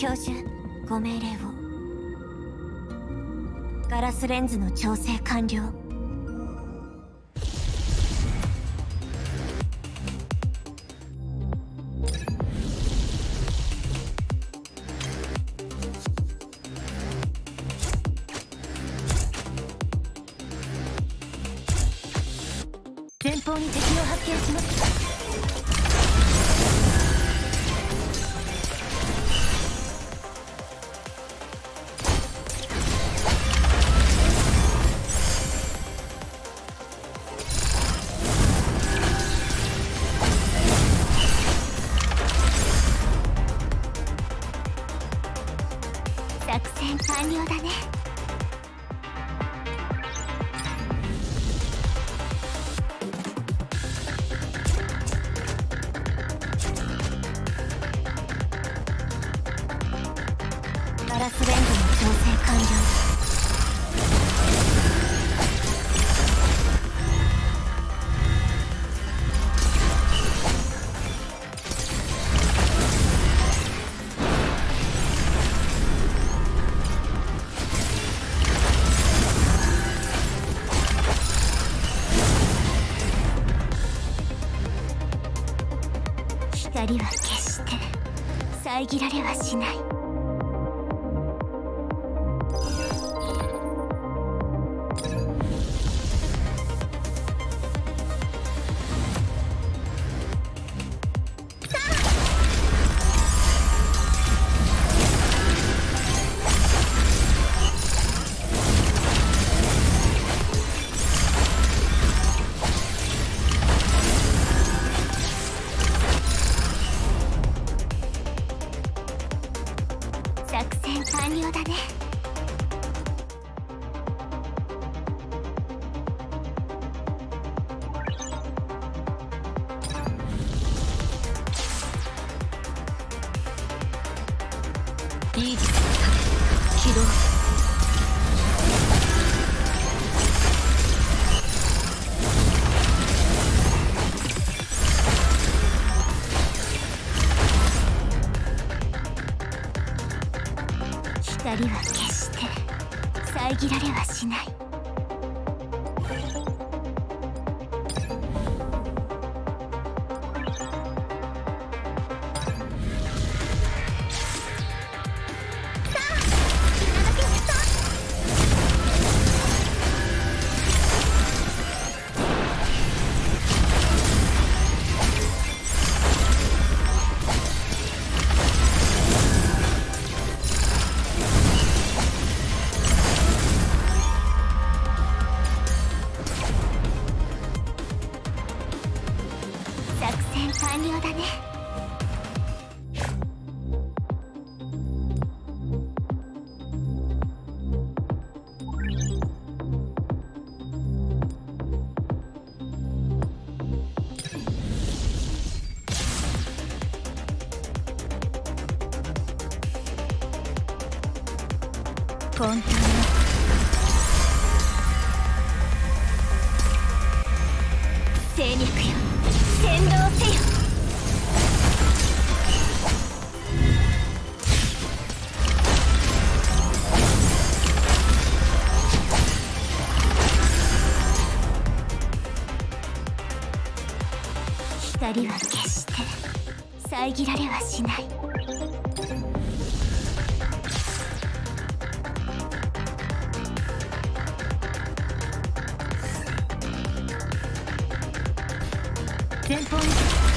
教授、ご命令を。ガラスレンズの調整完了。前方に敵を発見します。作戦完了だね。ガラスレンズの調整完了。光は決して遮られはしない。作戦完了だね。イージス起動。光は決して遮られはしない。作戦完了だね。混沌の精肉よ、先導せよ。光は決して遮られはしない。前方に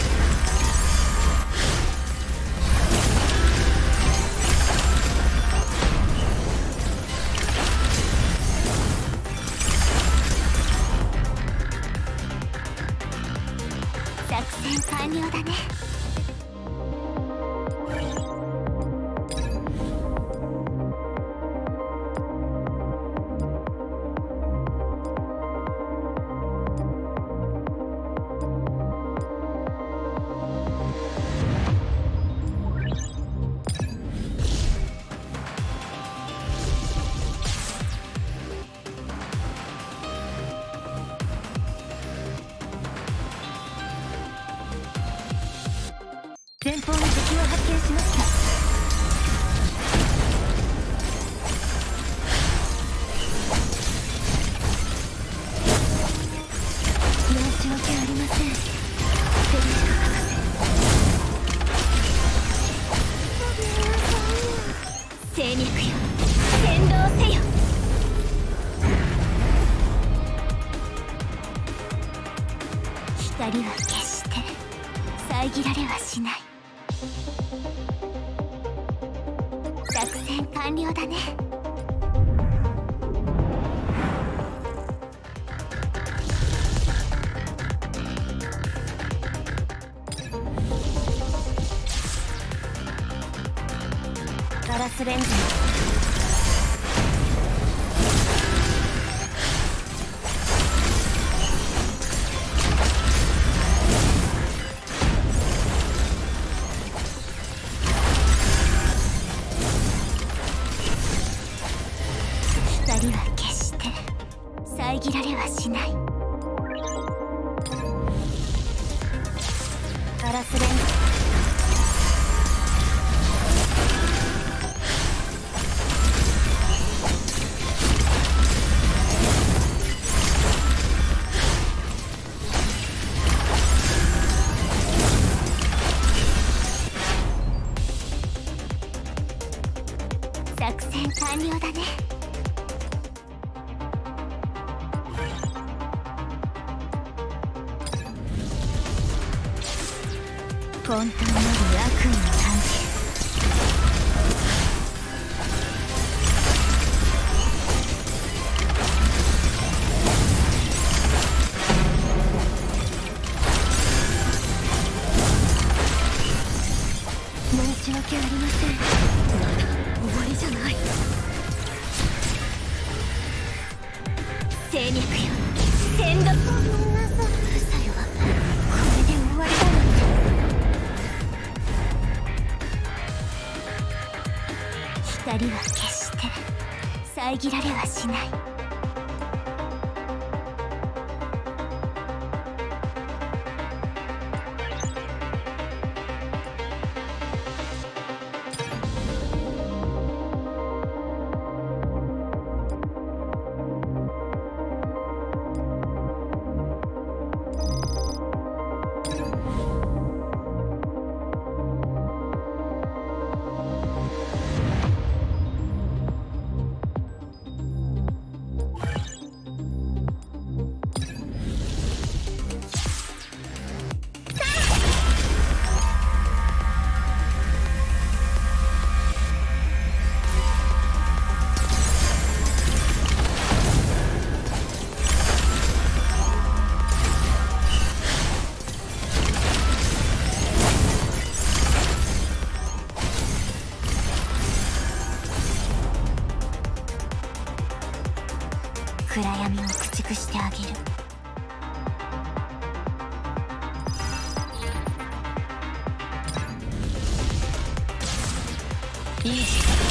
作戦完了だね。前方に敵を発見しました。 遮られはしない。作戦完了だね。ガラスレンズ光は決して遮られはしない。ガラスレンズ作戦完了だね。混沌なる悪意を感じる。申し訳ありません。まだ終わりじゃない。戦略よ、戦力。ごめんなさい。うるさいわ。これで終わりだなんて。光は決して遮られはしない。暗闇を駆逐してあげる。いい時間。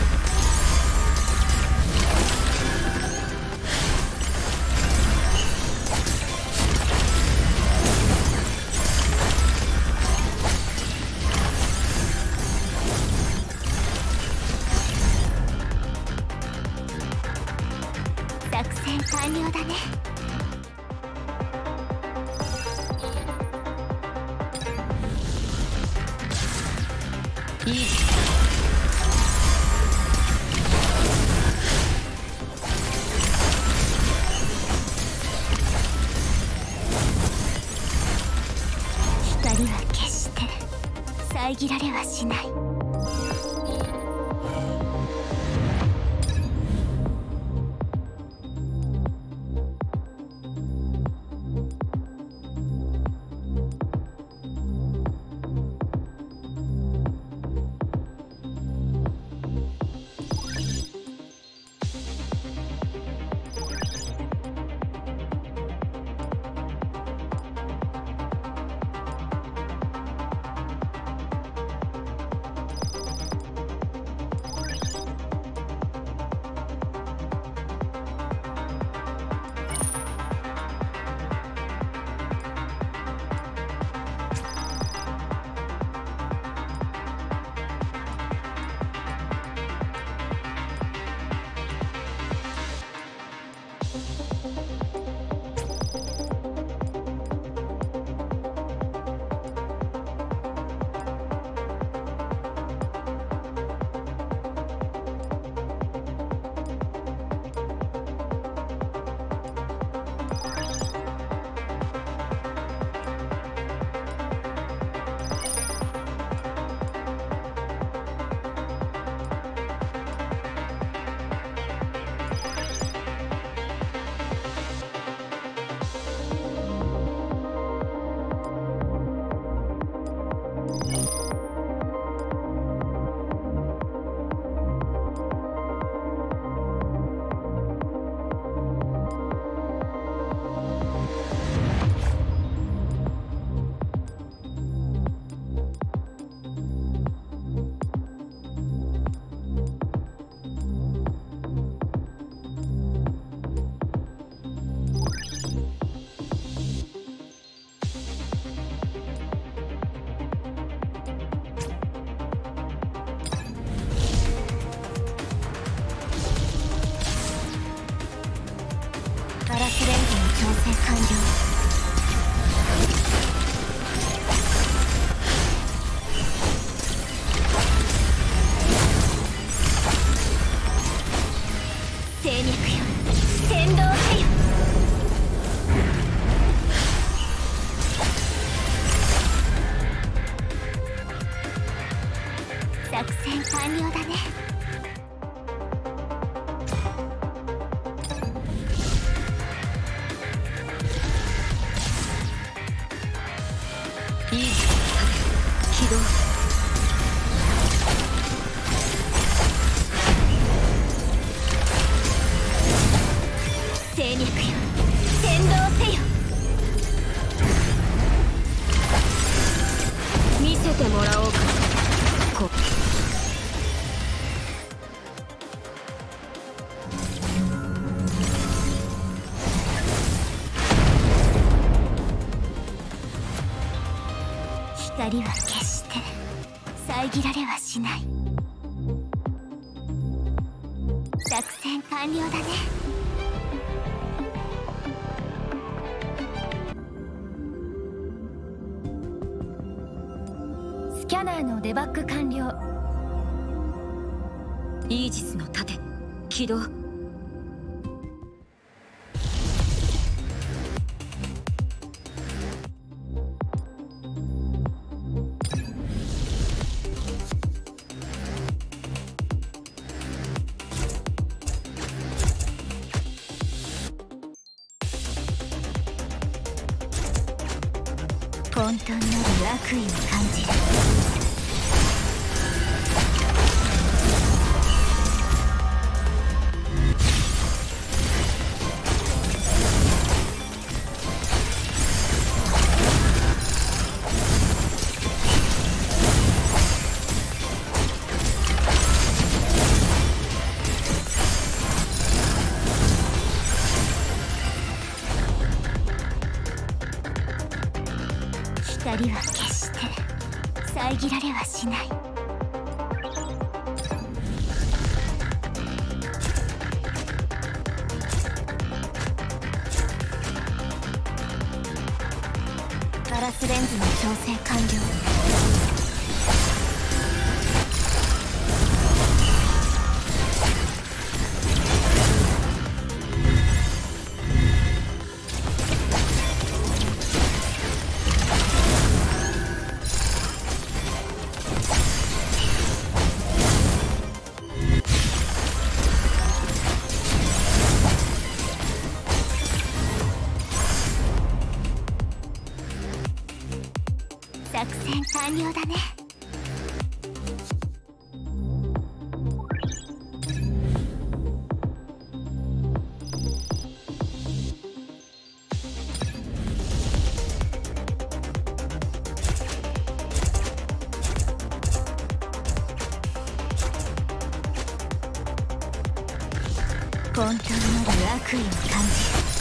作戦完了だね。いい時間。光は決して遮られはしない。 作戦完了だね。 いい起動。 戦略よ、先導せよ。 見せてもらおうか。 光は決して遮られはしない。作戦完了だね。 スキャナーのデバッグ完了。イージスの盾起動。 混沌なる悪意を感じる。光は決して遮られはしない。ガラスレンズの調整完了。作戦完了だね。混沌なる悪意を感じる。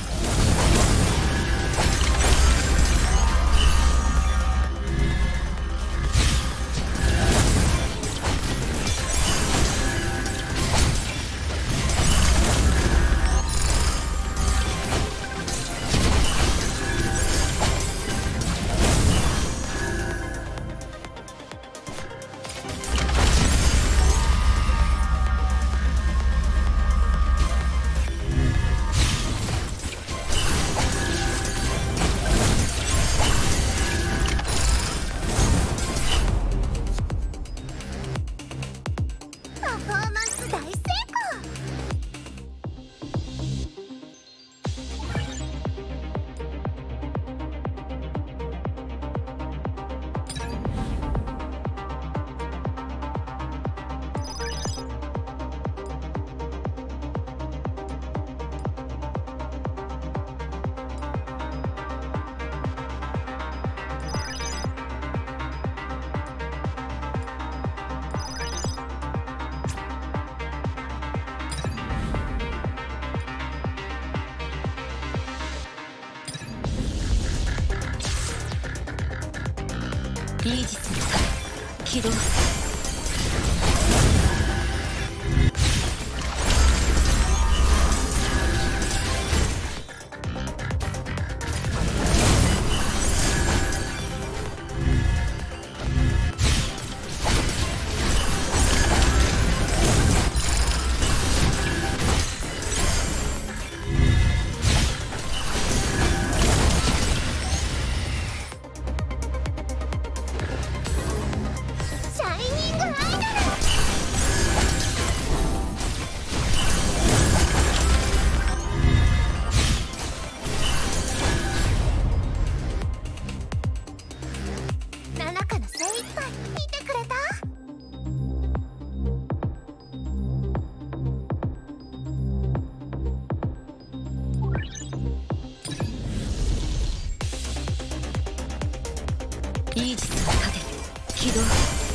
パフォーマンス大成功。 イージスの盾起動。 シャイニイージスの盾起動。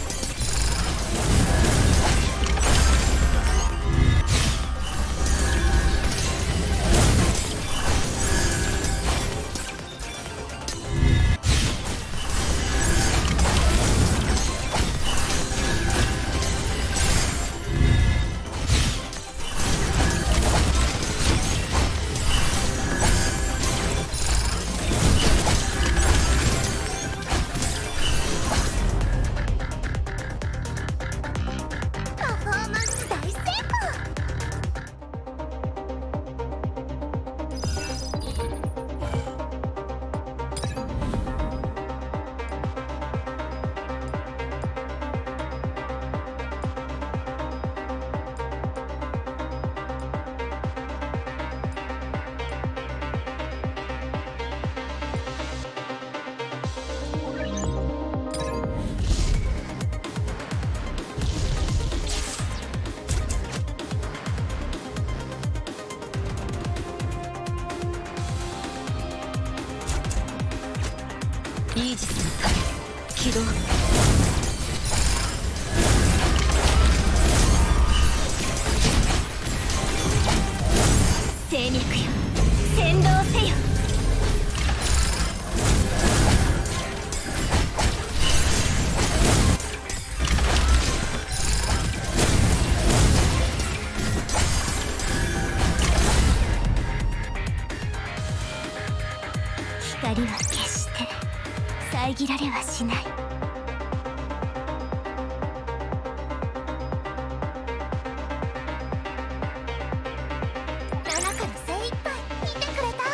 イージスの盾起動。 精脈よ、先導せよ。光は決して遮られはしない。7から精一杯見てくれた。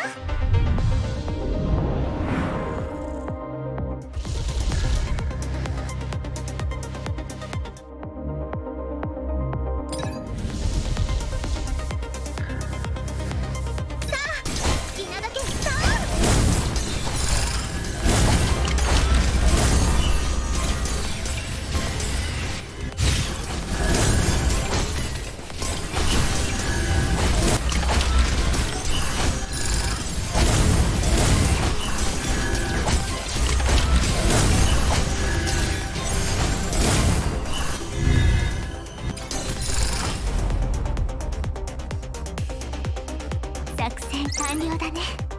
さあ好きなだけストーン。作戦完了だね。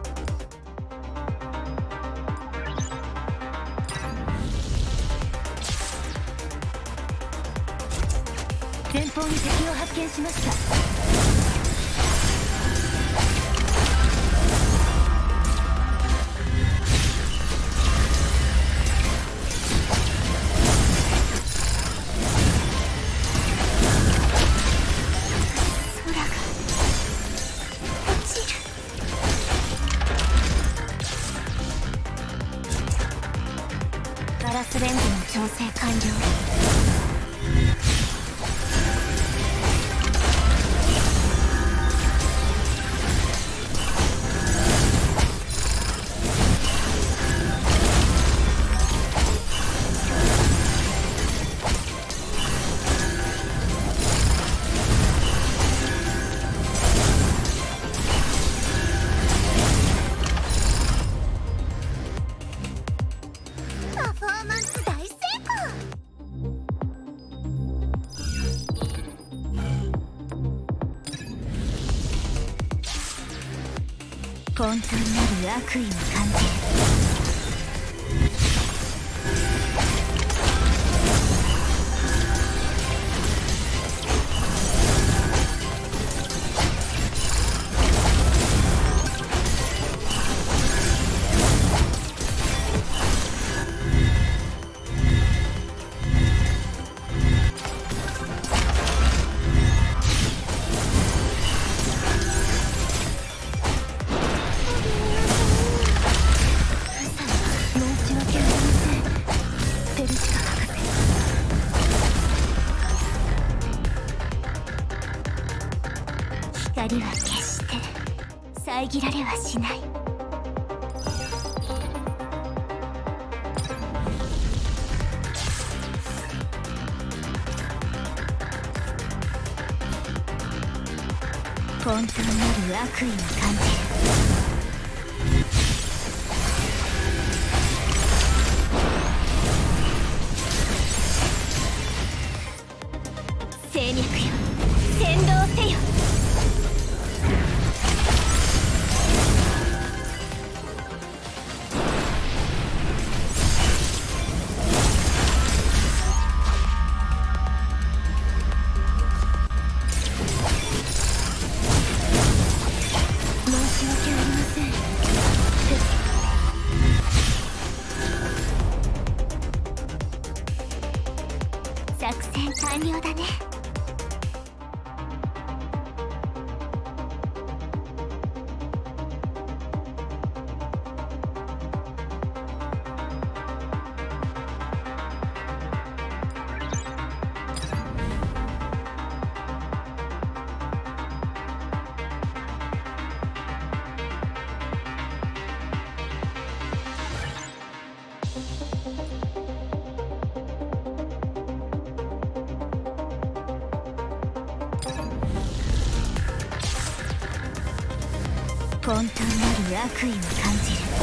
前方に敵を発見しました。 空が落ちる。ガラスレンズの調整完了。パフォーマンス大成功。混沌なる悪意を感じる。光は決して遮られはしない。混沌なる悪意を感じる。 作戦完了だね。混沌なる悪意を感じる。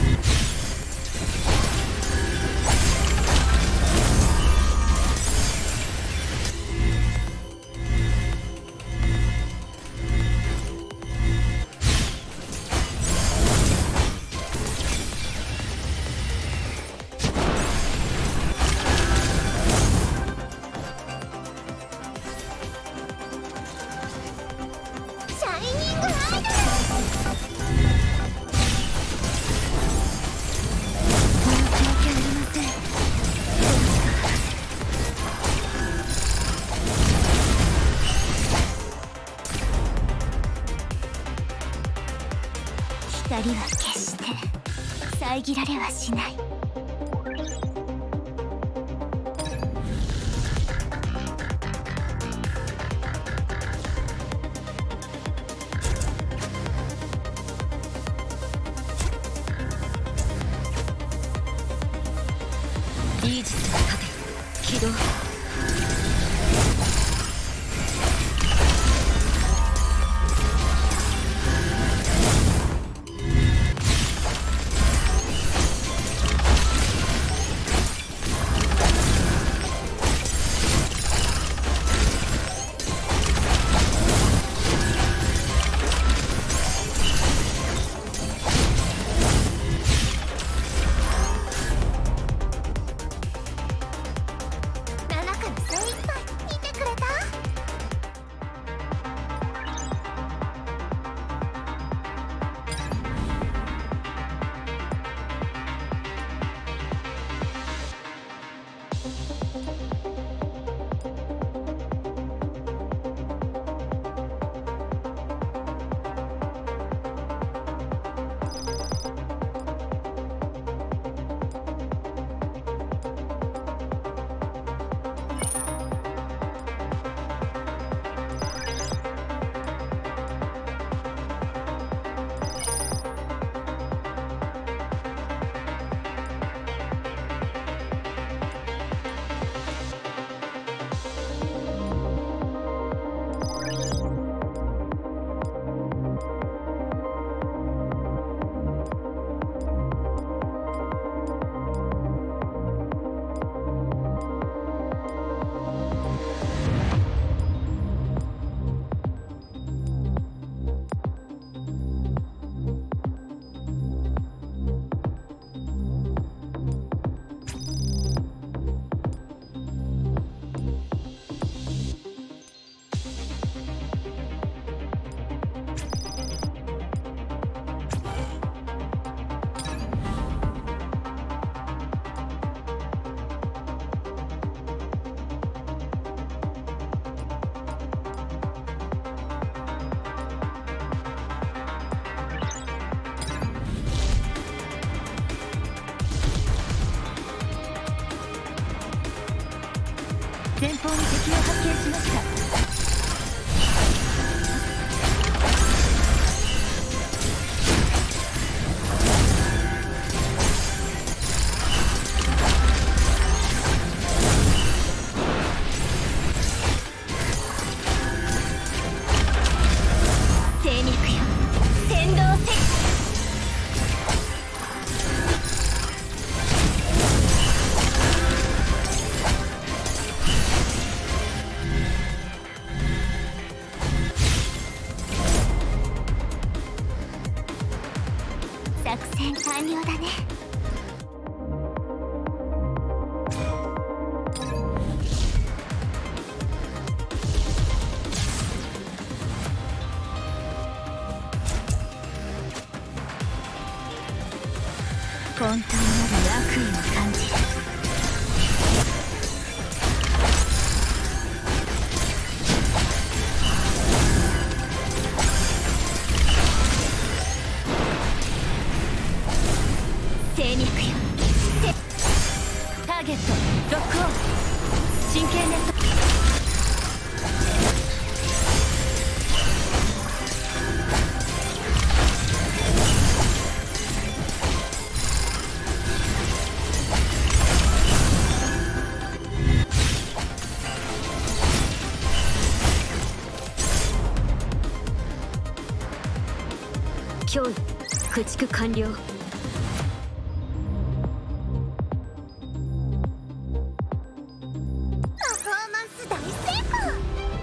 シャイニングアイドル。光は決して遮られはしない。 イージスの盾起動。前方に敵を発見しました。 精脈よ、先導せ。 ロックオン。神経ネット。脅威駆逐完了。 パフォーマンス大成功。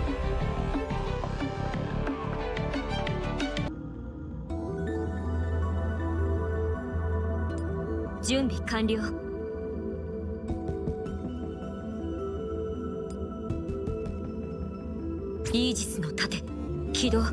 準備完了。イージスの盾起動。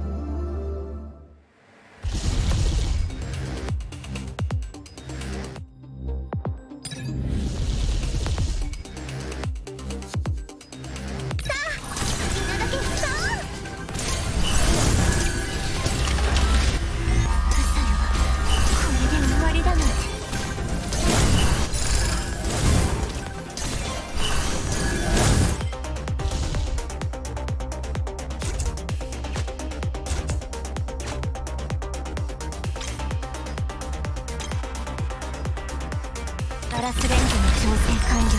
ガラスレンズの調整完了。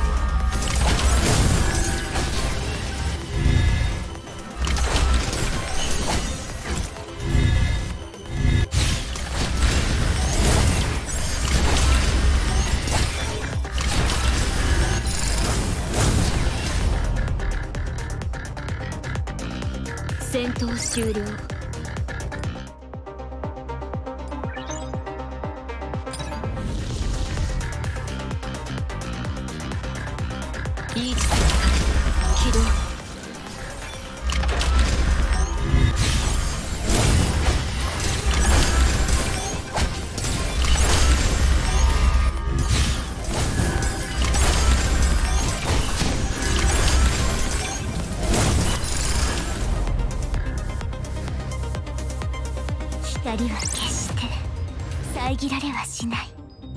戦闘終了。イージスの盾起動。 光は決して遮られはしない。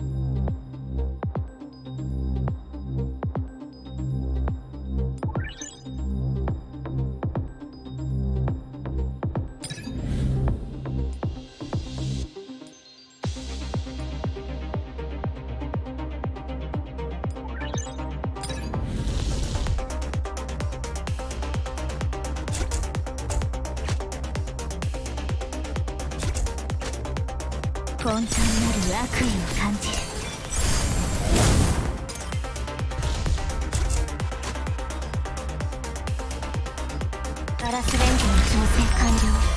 根底にある悪意を感じる。ガラスレンズの調整完了。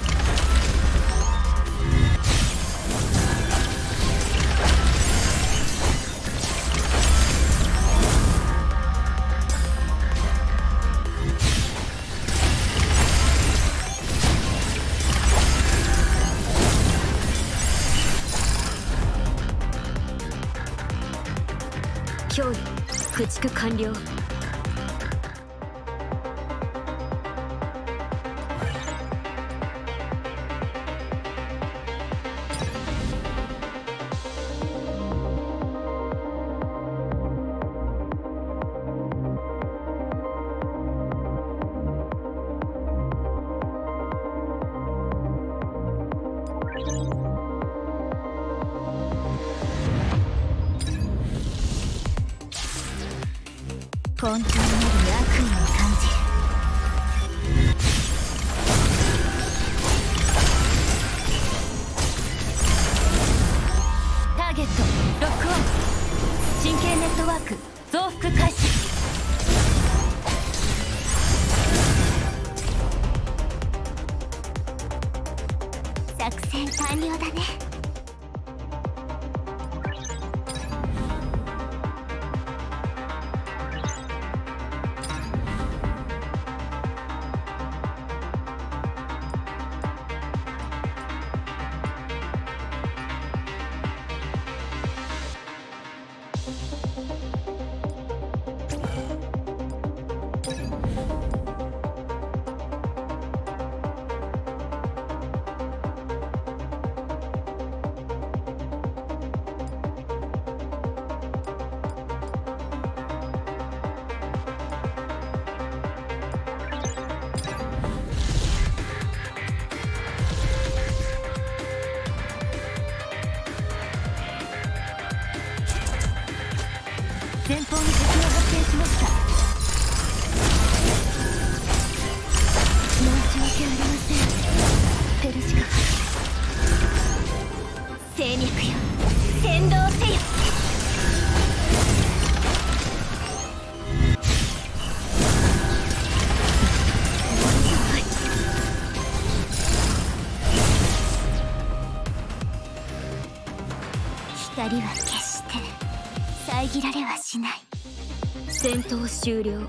脅威駆逐完了。根底にある悪意を感じる。ターゲットロックオン。神経ネットワーク増幅開始。作戦完了だね。 前方に敵が発見しました。申し訳ありません、ペルシカ博士。 精脈よ、先導せよ。光は決して遮られはしない。 戦闘終了。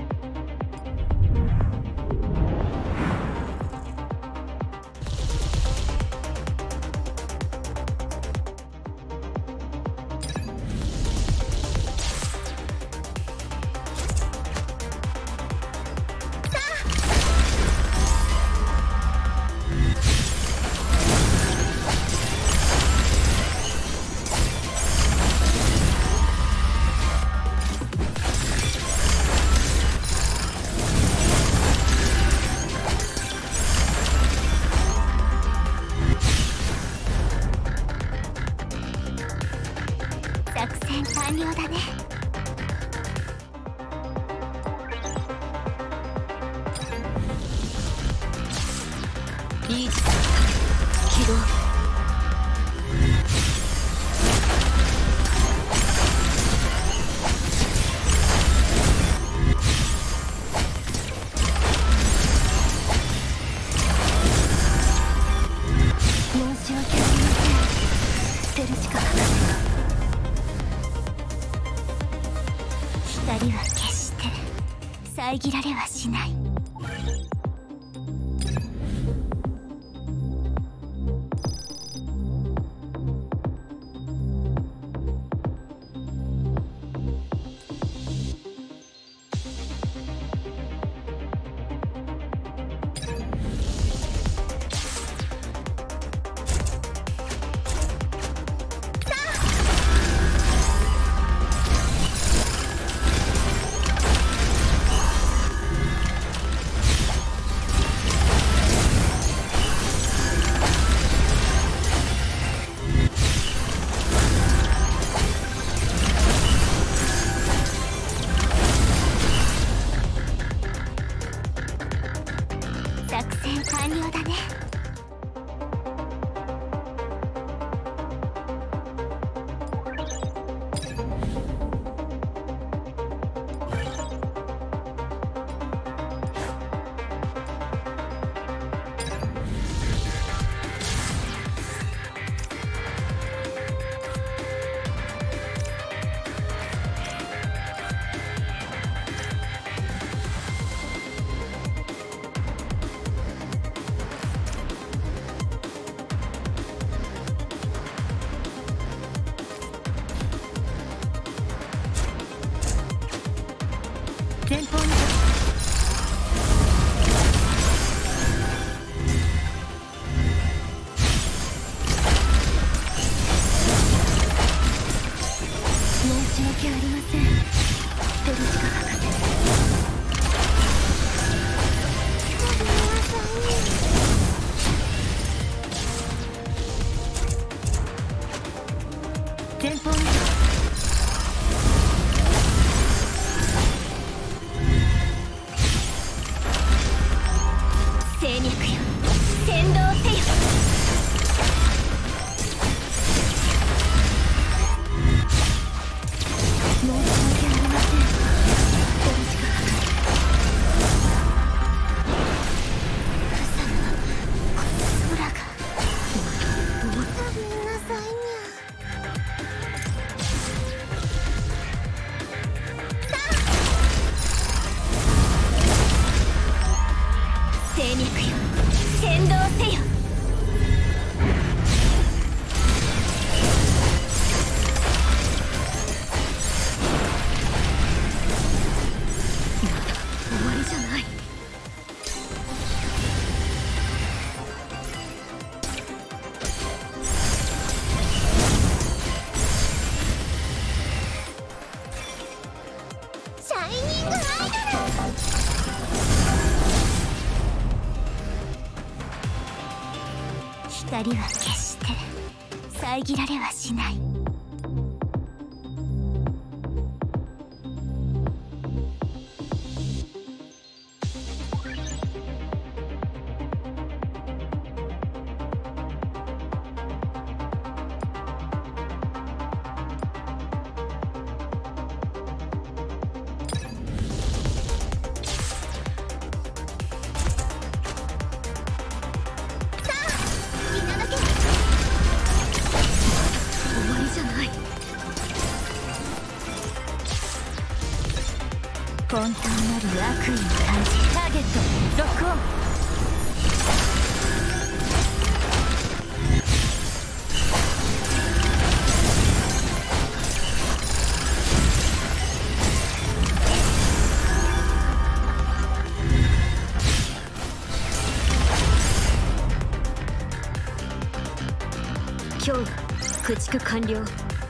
作戦完了だね。 イージス起動。 申し訳ありません、ペルシカ博士。光は決して遮られはしない。作戦完了だね。 前方に申し訳ありません、ペルシカ博士。 前方に精脈よ、先導せよ。申し訳ありません、ペルシカ博士。草の空が。ごめんなさいにゃ。精脈よ、先導せよ。 終わりじゃない。 シャイニングアイドル。光は決して遮られはしない。 混沌なる悪意を感じ、ターゲットロックオン。今日駆逐完了。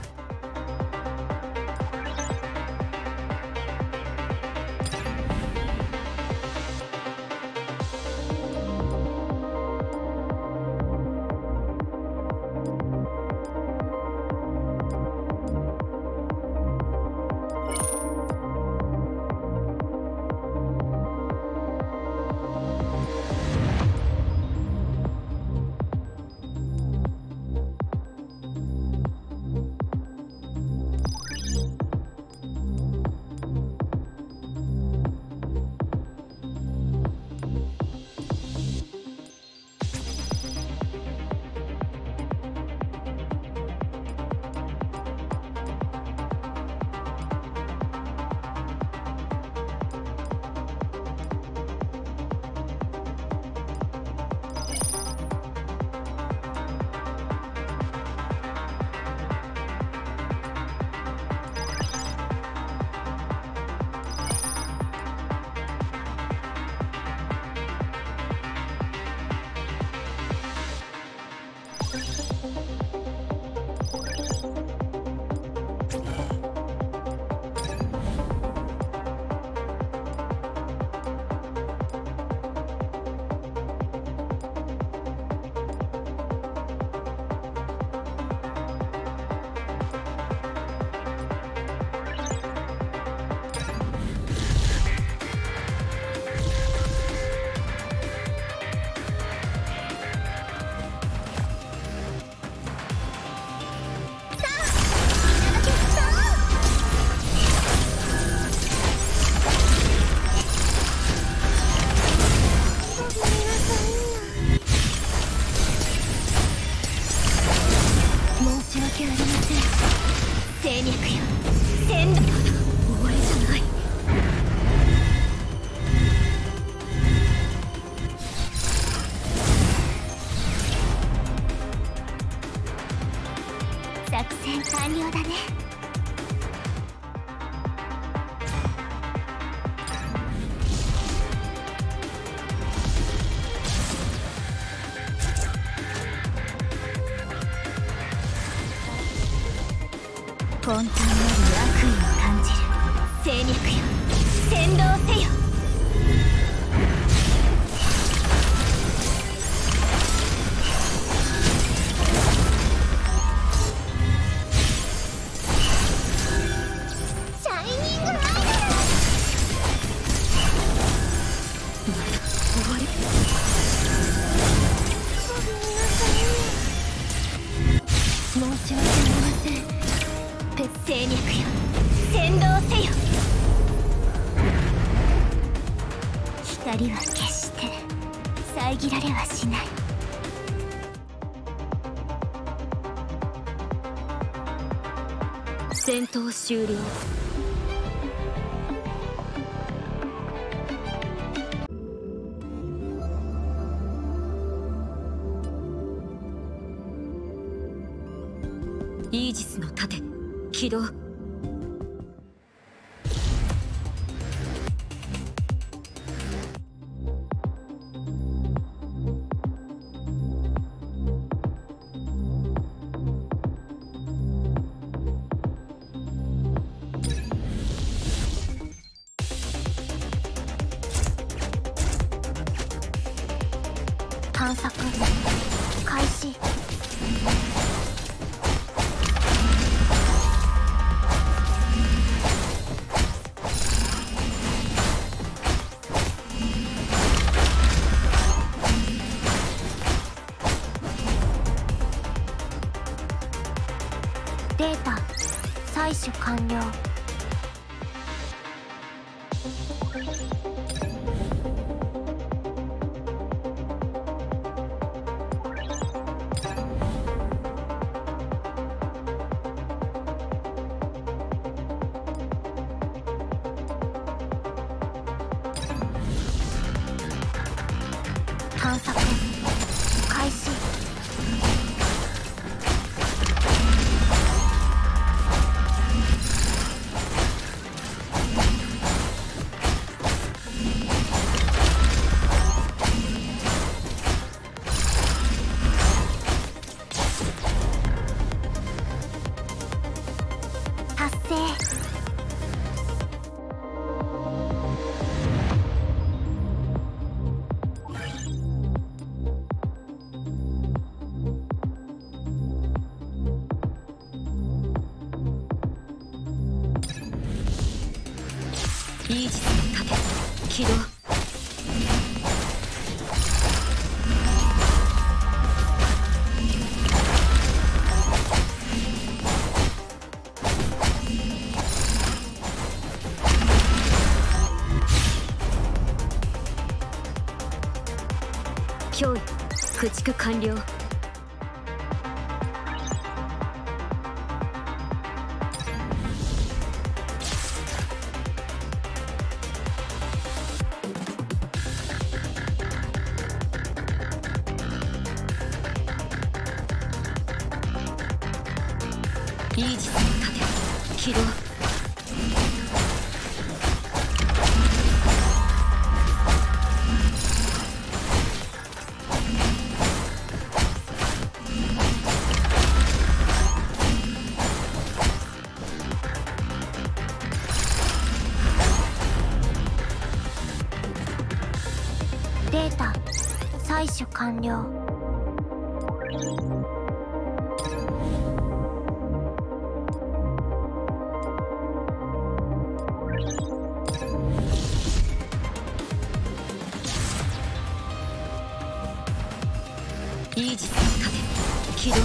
作戦完了だね。 混沌なる悪意を感じる。 戦略よ、先導せよ。シャイニングアイドル。 終わり。 ごめんなさい。 申し訳ありません。 戦略よ、先導せよ。光は決して遮られはしない。 戦闘終了。イージスの盾起動。 探索開始。データ採取完了。 探索開始。達成。 イージスの盾起動。脅威駆逐完了。イージスの盾起動。 データ採取完了。 イージスの盾起動。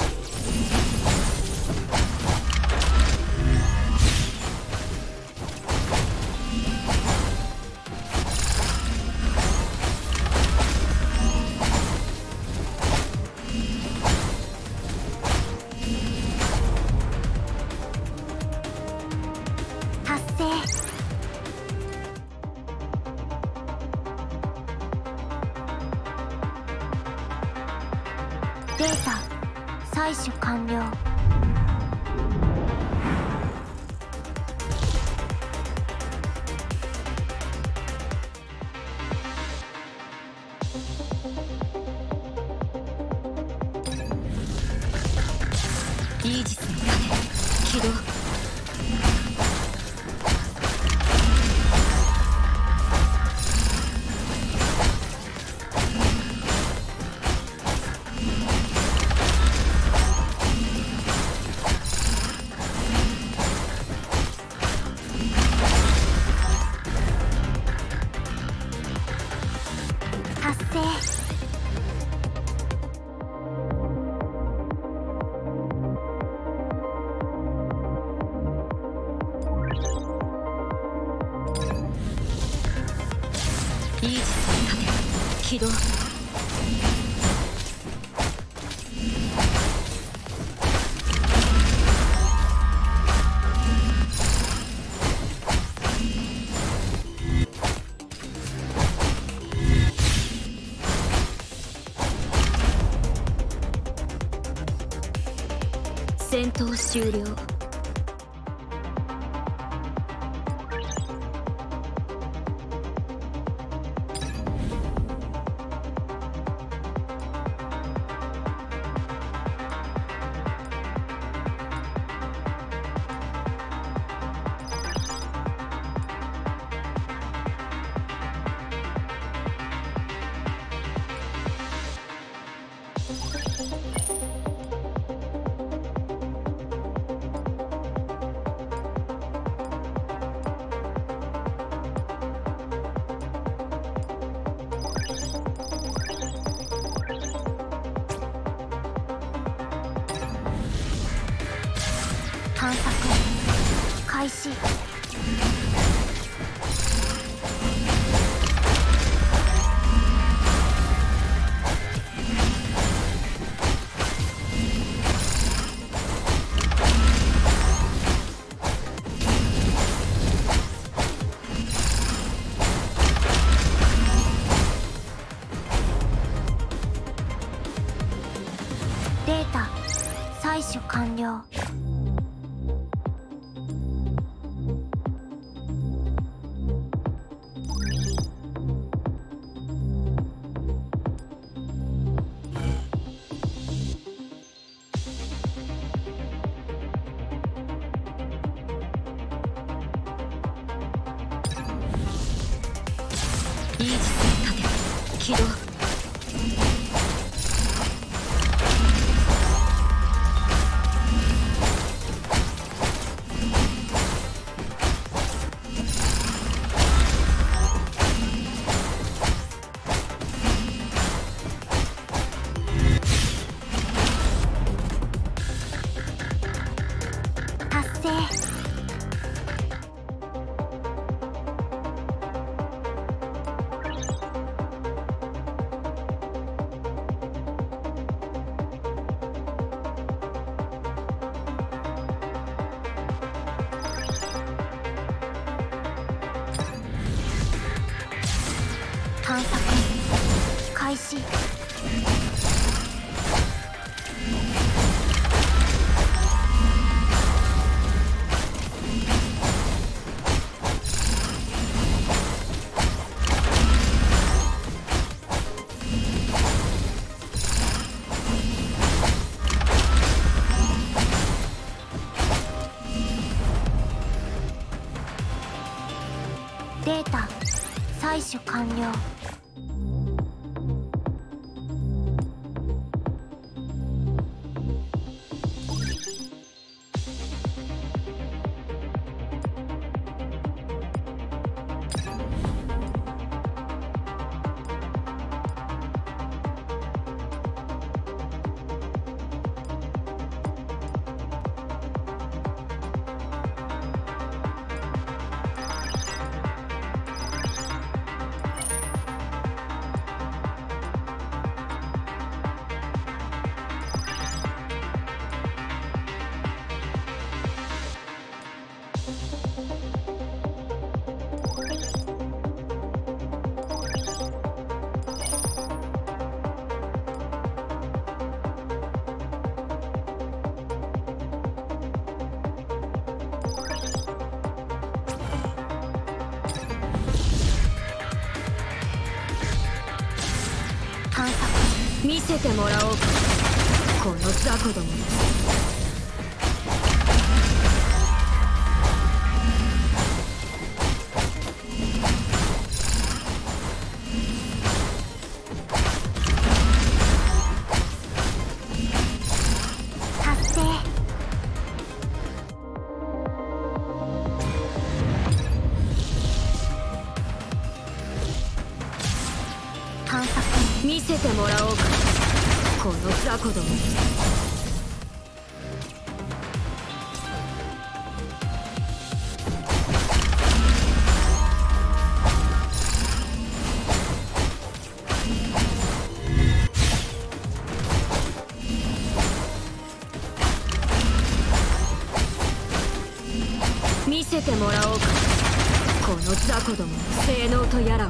達成。データ採取完了。 イージスの盾起動。 達成。 イージスの盾起動。戦闘終了。探索開始。 了。 イージスの盾起動。 達成。探索開始。データ採取完了。探索見せてもらおうか、この雑魚ども。 達成。探索見せてもらおうか、この雑魚ども。見せてもらおうか、この雑魚どもの性能とやらを。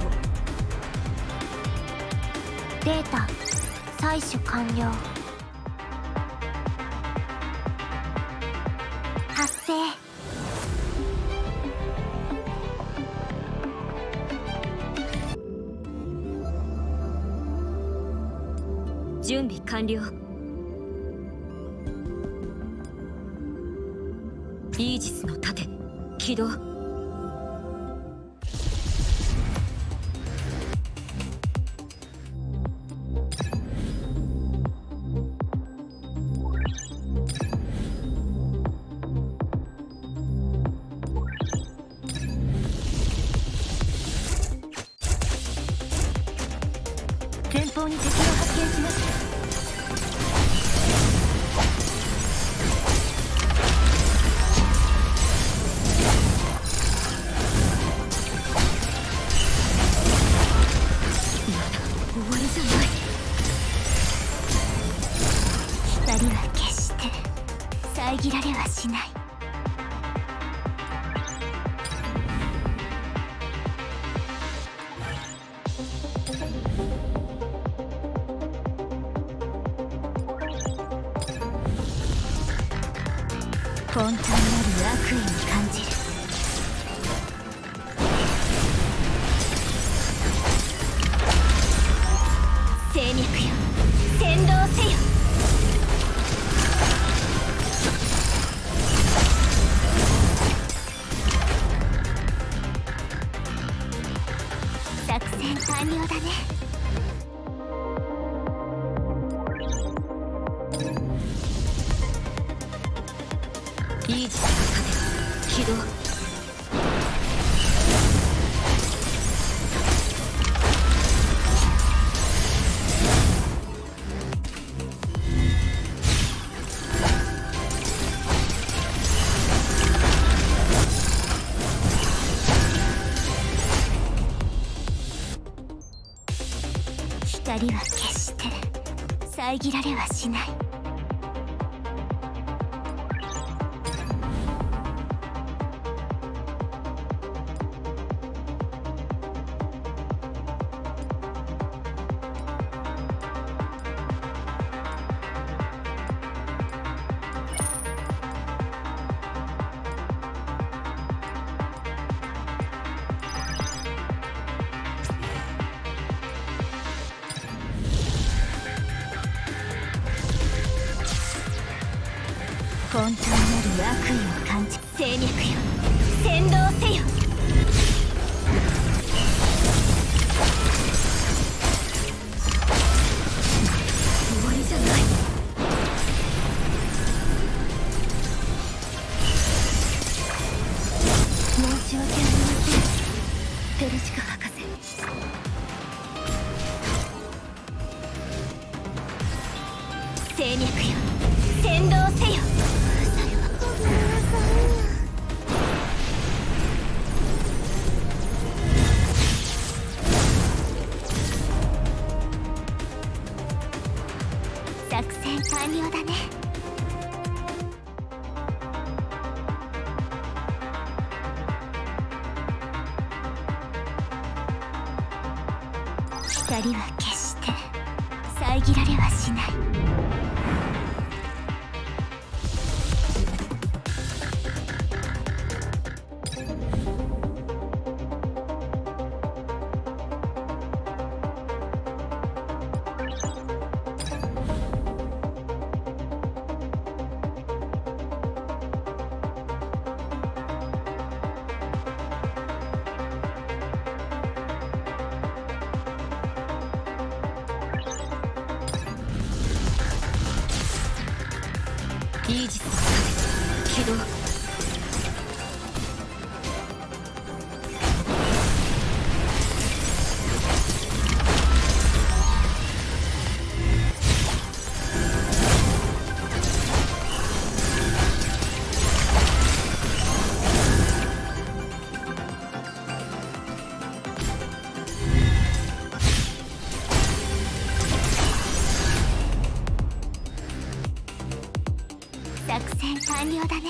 データ採取完了。達成。 準備完了。イージスの盾起動。 前方に敵を発見しました。まだ終わりじゃない。 光は決して遮られはしない。 根底なる悪意に感じる。精脈よ、先導せよ。作戦完了だね。イージスの盾起動。光は決して遮られはしない。根底なる悪意を感じ、精脈よ、先導せよ。終わりじゃない。申し訳ありません、ペルシカ博士。精脈よ、先導せよ。作戦完了だね。光は決して遮られはしない。イージスの盾起動。作戦完了だね。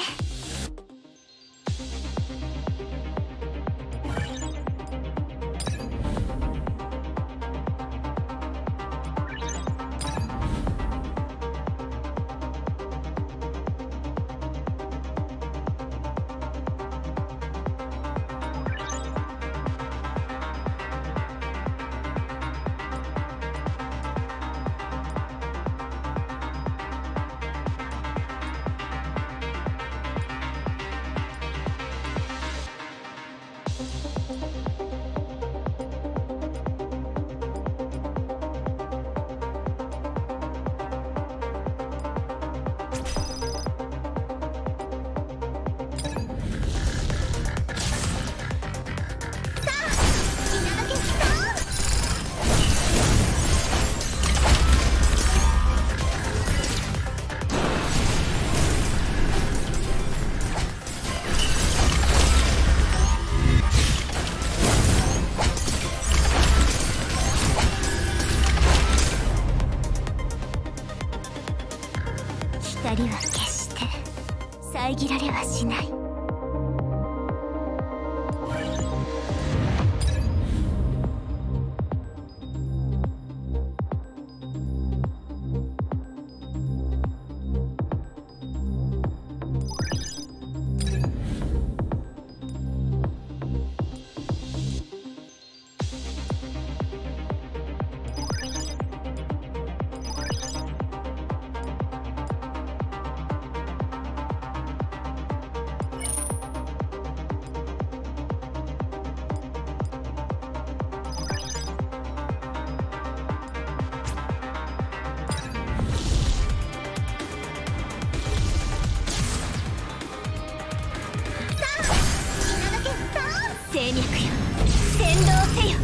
脈よ、先導せよ。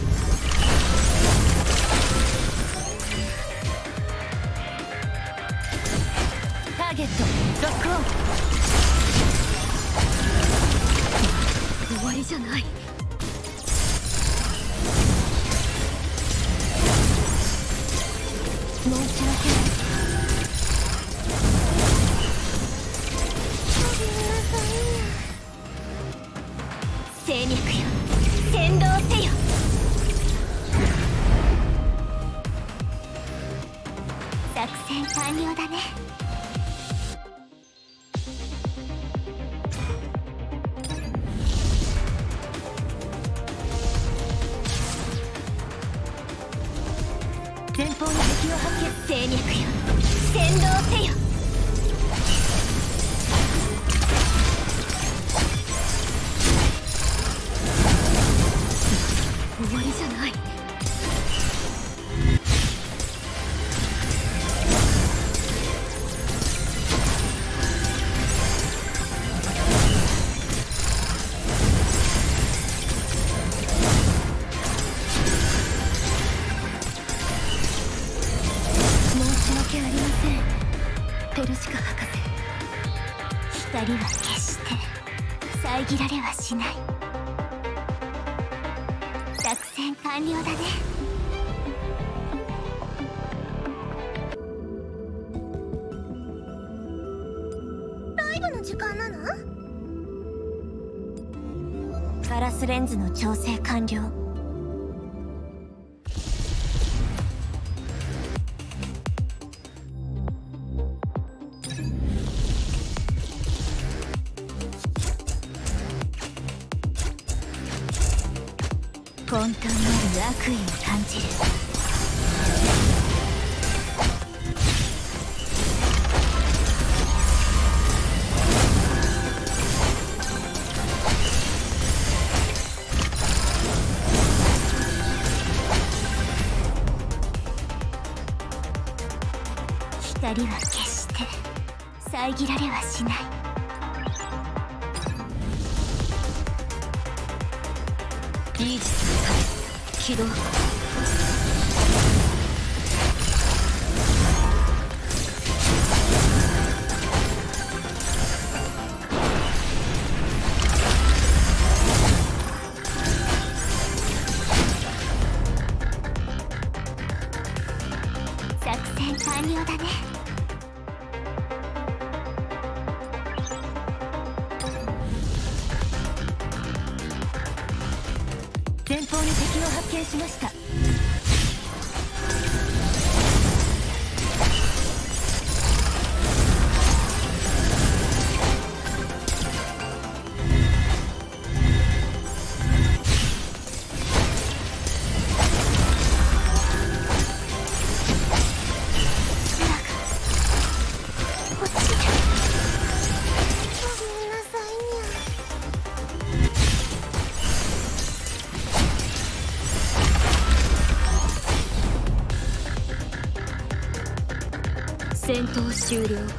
ターゲットロックオン。終わりじゃない。申し訳ない。生脈よ、先導せよ。 作戦完了だね。 前方に敵を発見。生脈よ、先導せよ。終わりじゃない。ペルシカ博士、 光は決して遮られはしない。作戦完了だね。ライブの時間なの？ ガラスレンズの調整完了。混沌なる悪意を感じる。 光は決して遮られはしない。 イージス起動。 作戦完了だね。 前方に敵を発見しました。 落ちる。ごめんなさいにゃ。 戦闘終了。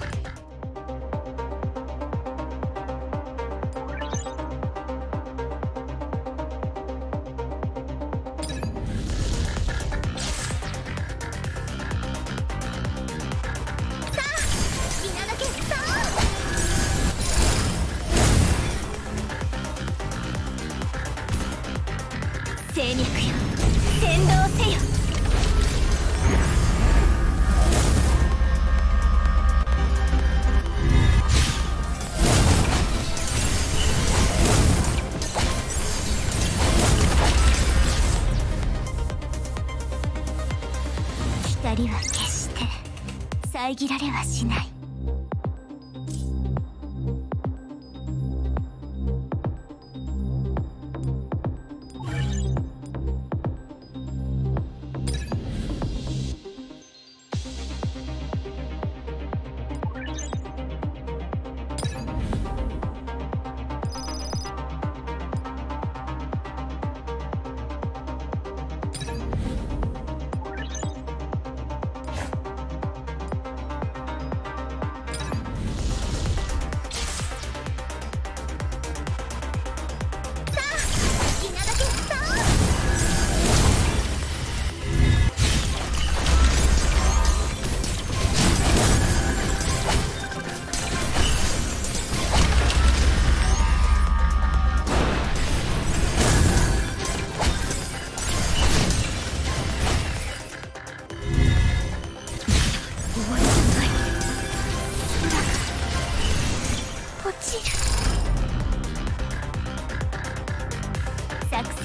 皆の決闘。 生脈よ、先導せよ。 光は決して遮られはしない。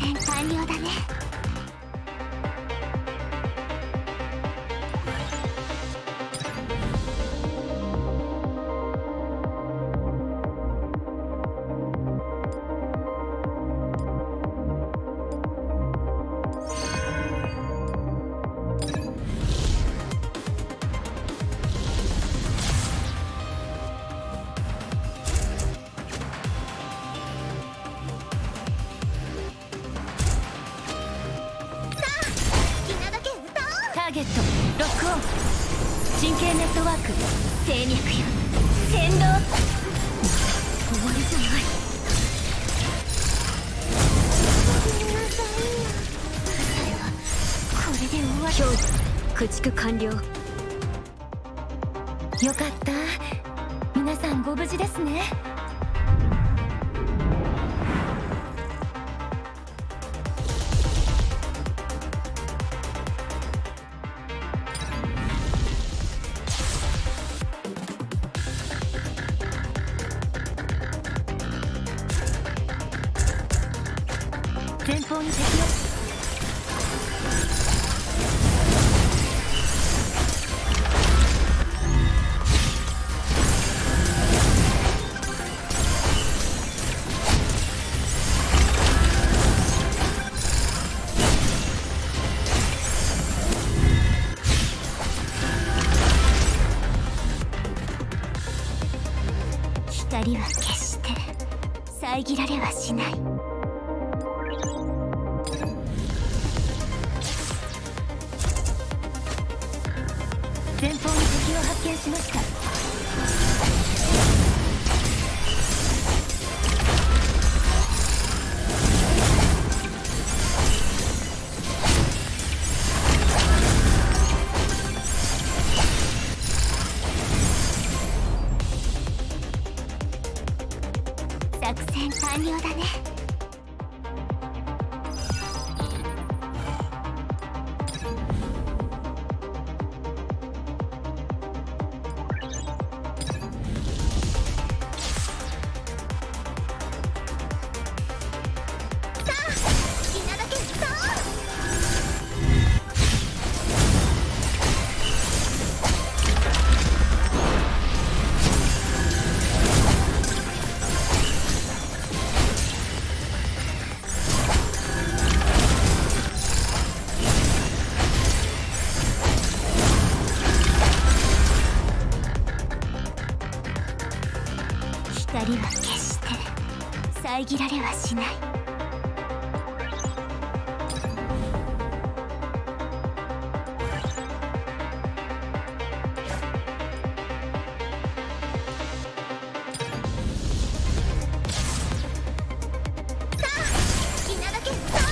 戦完了だね。 ターゲットロックオン。神経ネットワーク静脈や先導。終わりじゃない。 ごめんなさいよ。 それはこれで終わり。強度駆逐完了。よかった、皆さんご無事ですね。前方に敵を。光は決して遮られはしない。前方に敵を発見しました。 作戦完了だね。光は決して遮られはしない。さあ好きなだけ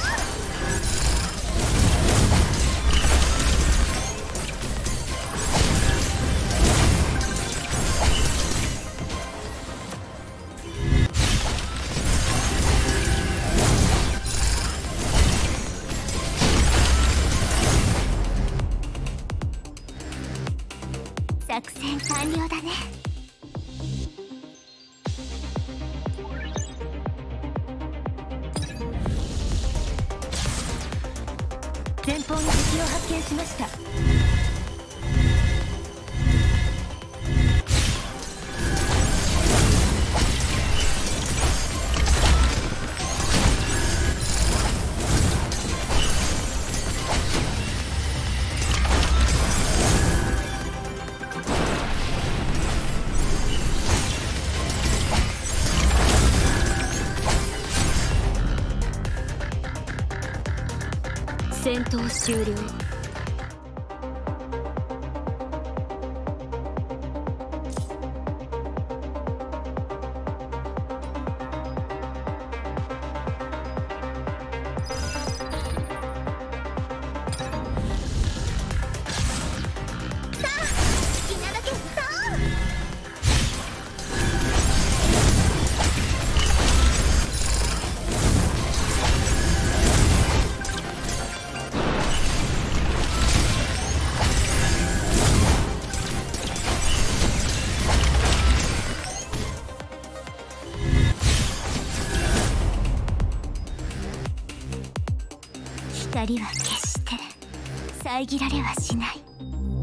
作戦完了だね。 前方に敵を発見しました。戦闘終了。 光は決して遮られはしない。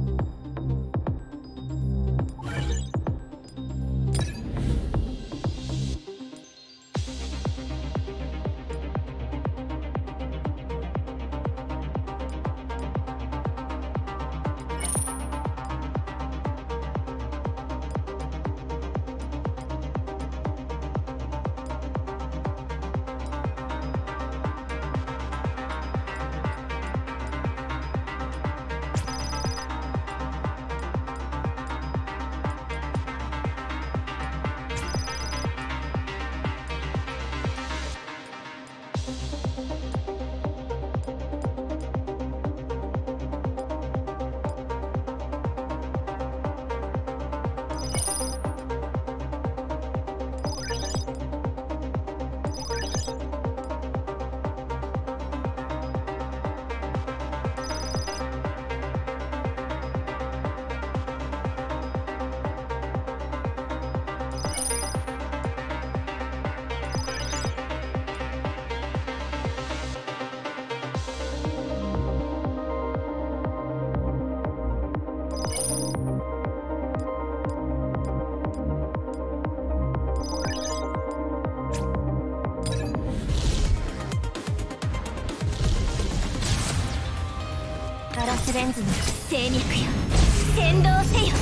ガラスレンズの精肉よ、先導せよ。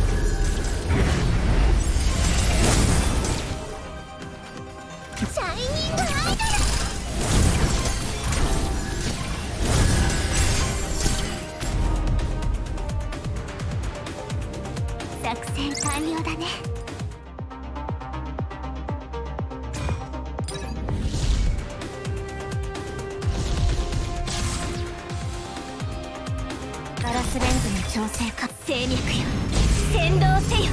シャイニングアイドル。作戦完了だね。ガラスレンズの調整か。精肉よ、先導せよ。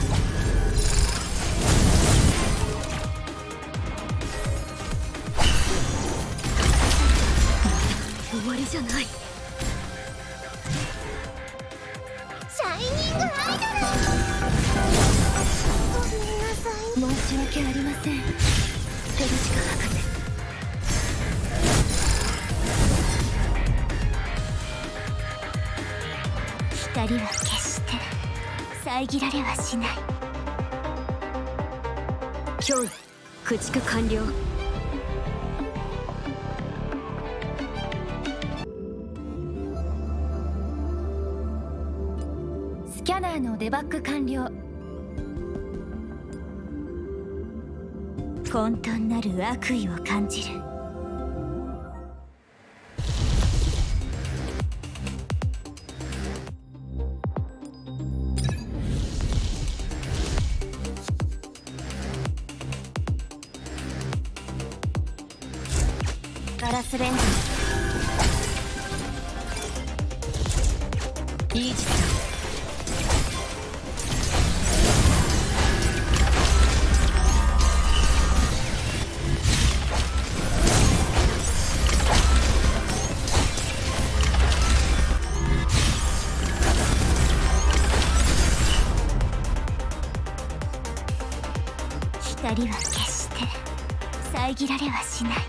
終わりじゃない。シャイニングアイドル。ごめんなさい。申し訳ありません、ペルチカ博士。光は決して遮られはしない。脅威駆逐完了。スキャナーのデバッグ完了。混沌なる悪意を感じる。ガラスレンズイージスだ。光は決して遮られはしない。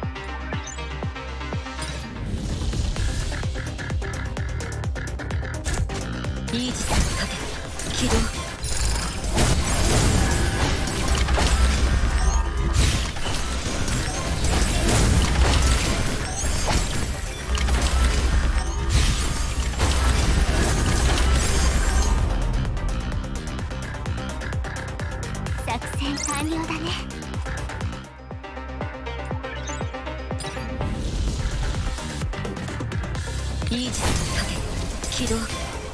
イージスの盾起動。作戦完了だね。イージスの盾起動。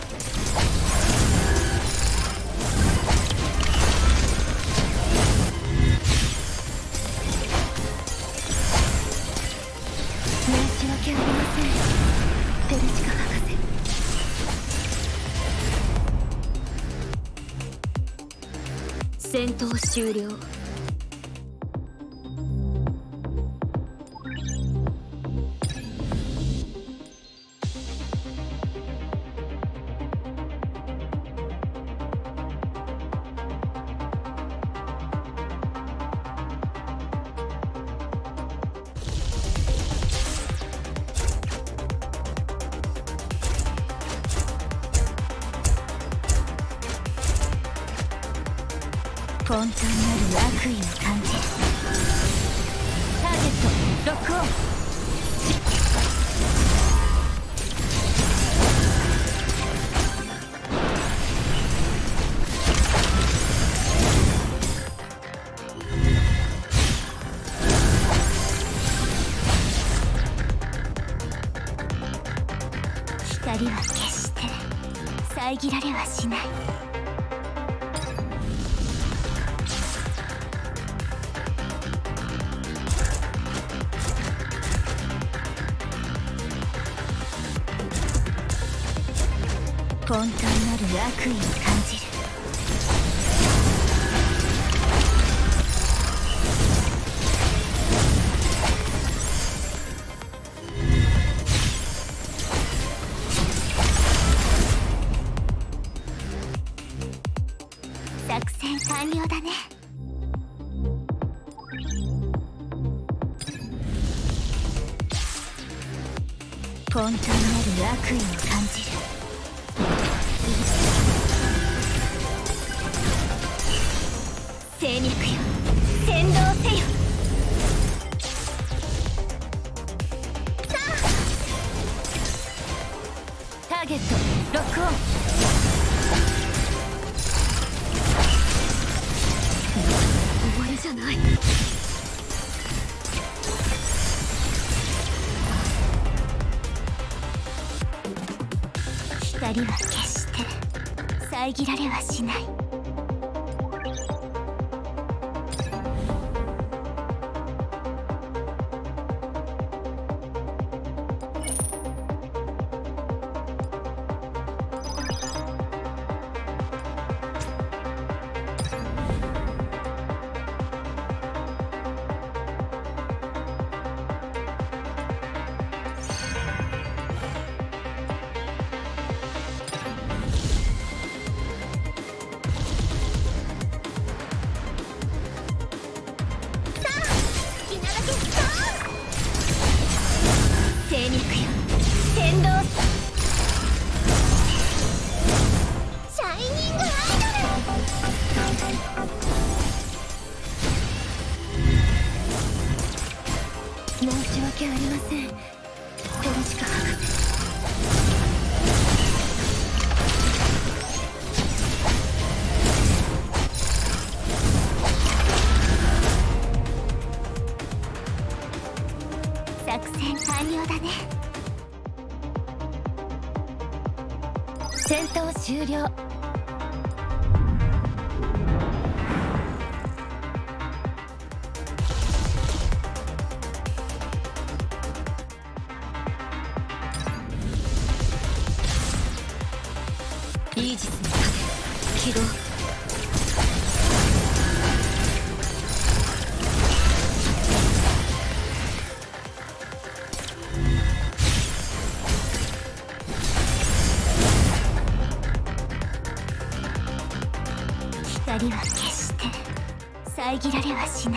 申し訳ありません、ペルチカ博士。戦闘終了。 混沌なる悪意を感じる。ターゲットロックオン。光は決して遮られはしない。混沌なる悪意を感じる。作戦完了だね。混沌なる悪意を感じる。精脈よ、先導せよ。さあターゲットロックオン。終わりじゃない。光は決して遮られはしない。精肉よ、先導。シャイニングアイドル。申し訳ありません、コルシカ博士。作戦完了だね。戦闘終了。イージスの盾起動。光は決して遮られはしない。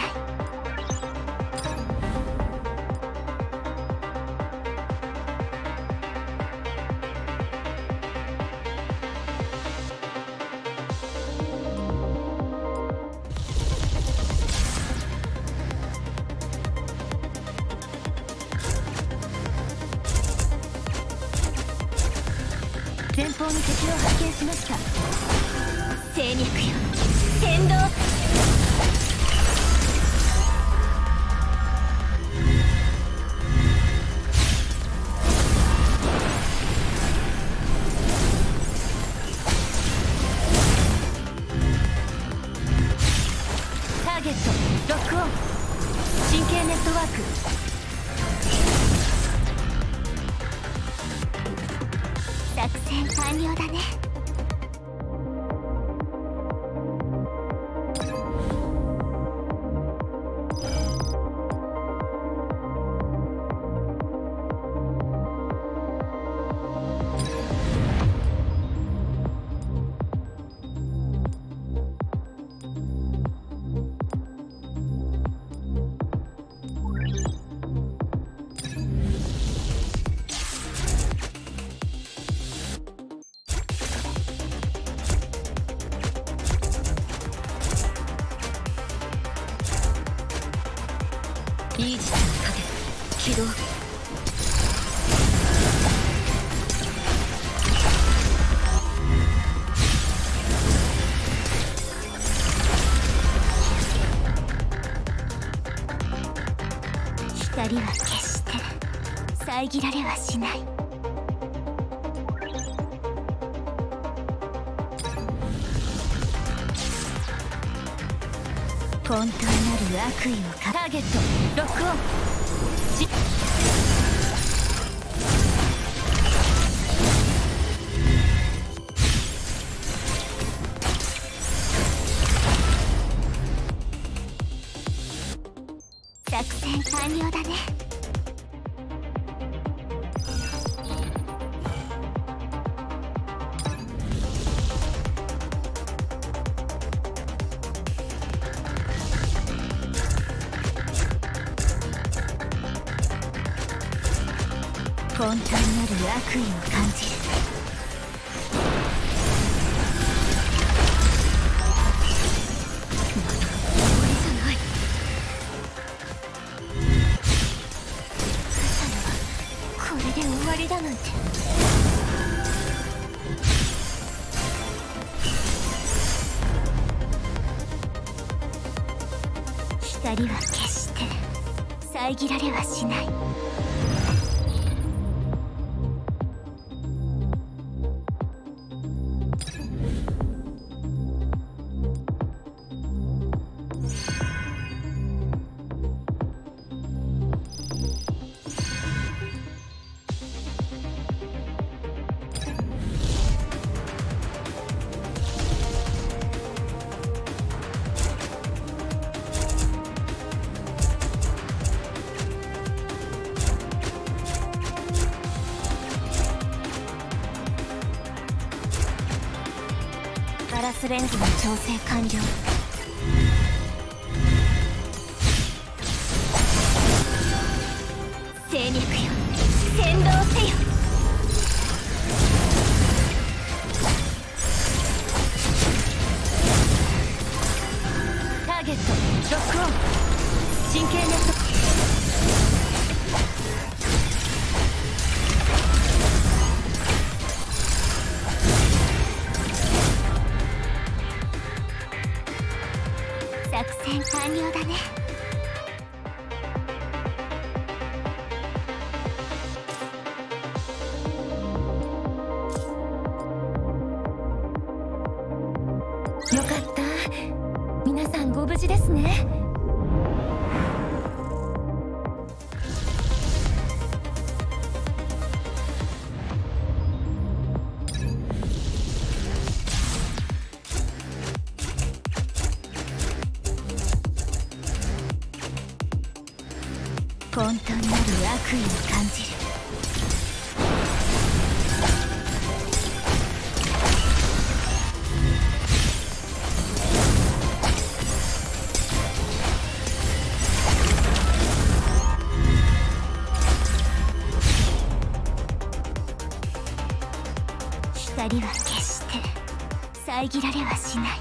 前方に敵を発見しました。精肉よ、先導。ターゲットロックオン。神経ネットワーク。作戦完了だね。 動。光は決して遮られはしない。混沌なる悪意をターゲットロックオン。作戦完了だね。混沌なる悪意を感じる。終わりじゃない。ウサラはこれで終わりだなんて。光は決して遮られはしない。ガラスレンズの調整完了。精肉よ、先導せよ。ターゲットロックオン。神経ネット。作戦完了だね。よかった。皆さんご無事ですね。混沌なる悪意を感じる。光は決して遮られはしない。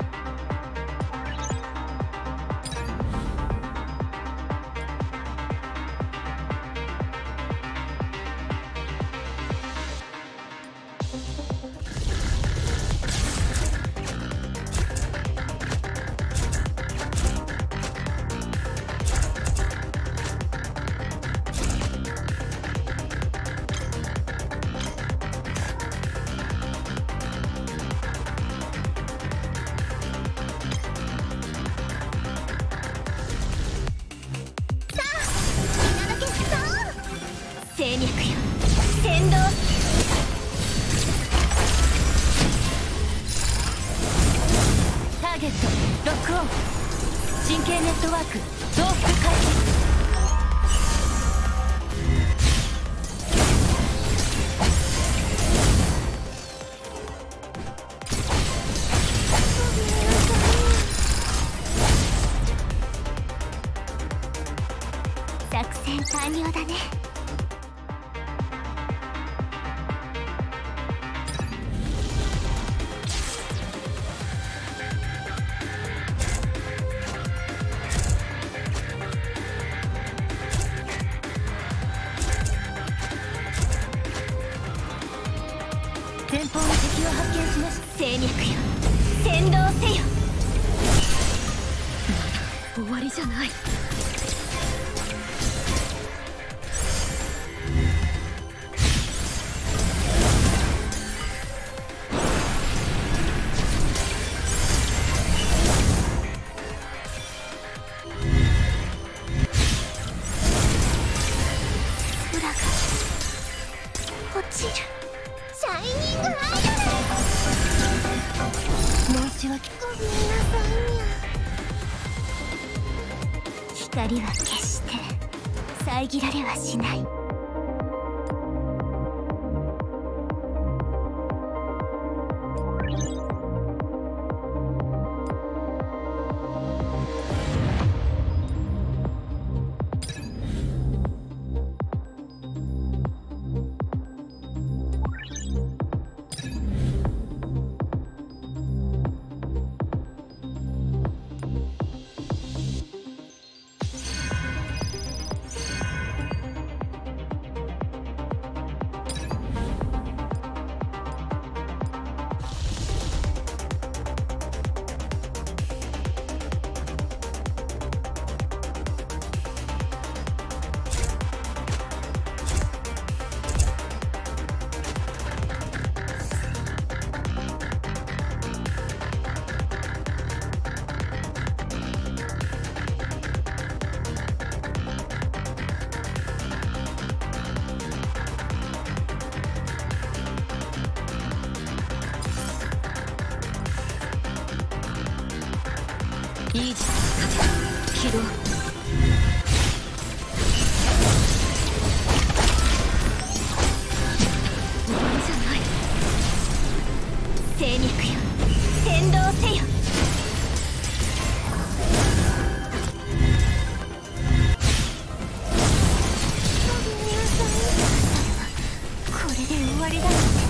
精肉よ、先導。ターゲットロックオン。神経ネットワーク増幅開始。作戦完了だね。 前方に敵を発見しました。戦略よ、先導せよ。まだ終わりじゃない。 落ちるシャイニングアイドル。 申し訳ごめんなさいにゃ。 光は決して遮られはしない。イージス起動。終わりじゃない。戦略よ、先導せよ。これで終わりだなんて。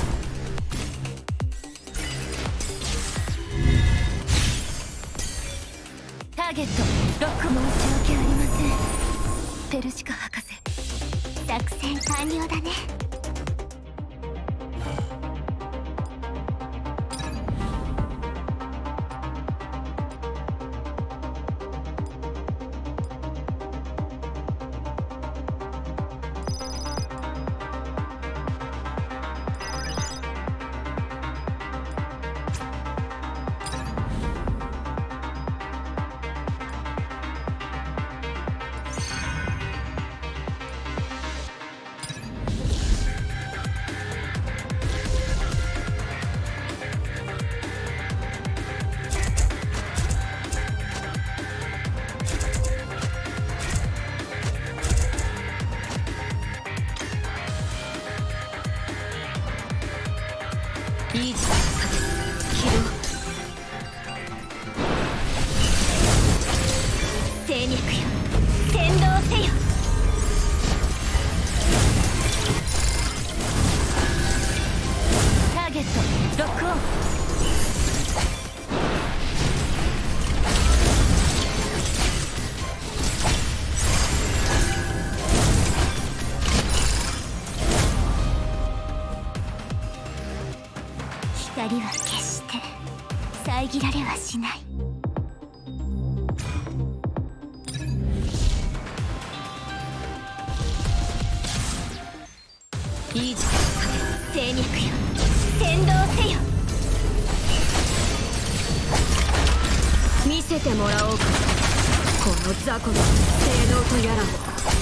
ターゲットロック。申し訳ありません、ペルシカ博士。 作戦完了だね。 イージス起動。戦略よ、先導せよ。ターゲットロックオン。光は決して遮られはしない。イージス戦略よ、先導せよ。見せてもらおうか、この雑魚の性能とやらを。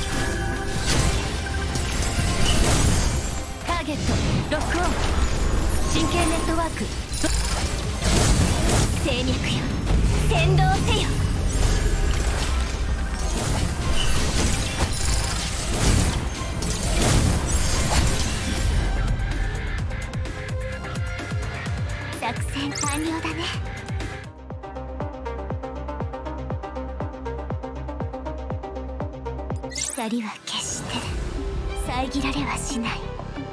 ターゲットロックオン。神経ネットワーク。戦略よ、先導せよ。 作戦完了だね。 光は決して遮られはしない。